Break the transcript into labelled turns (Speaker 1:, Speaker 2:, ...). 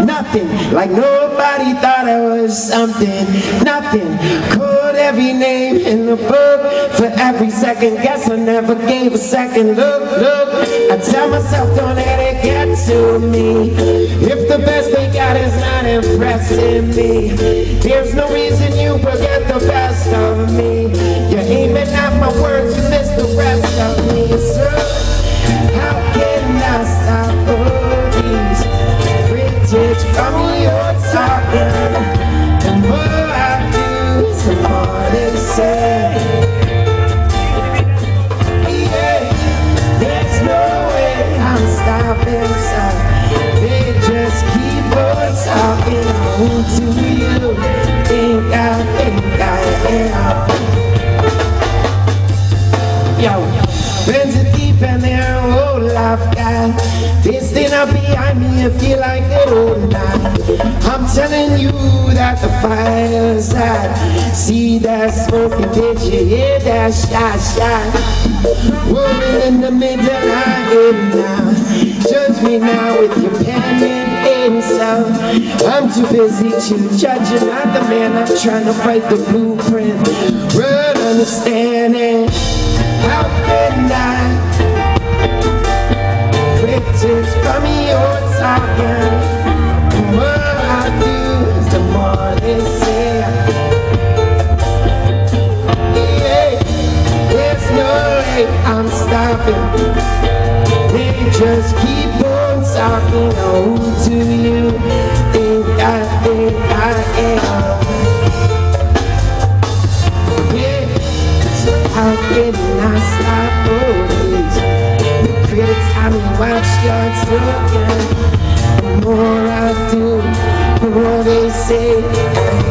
Speaker 1: nothing. Like nobody thought I was something. Nothing. Called every name in the book for every second. Guess I never gave a second look. I tell myself don't let it get to me. If the best they got is not impressing me, there's no reason you will get the best of me. You're aiming at my words, you miss the rest of me. So how can I stop all these critics from your talking? The more I do, the more they say. Yeah, there's no way I'm stopping, so they just keep on talking. Who do you think I am? Yo, friends are deep and their whole life got this thing up behind me, I feel like the whole night. I'm telling you that the fire's hot. See that smoking, did you hear that shot? Woman in the middle, I am now. Judge me now with your pen and insult. I'm too busy to judge you, not the man. I'm trying to write the blueprint. Real understanding. How can I? Critics from your talking. The more I do, the more they say. Yeah, there's no way I'm stopping. They just keep on talking. Oh, who do you think I am? Yeah, so how can I stop all these? The critics, I mean, watch God's looking. The more I do, the more they say.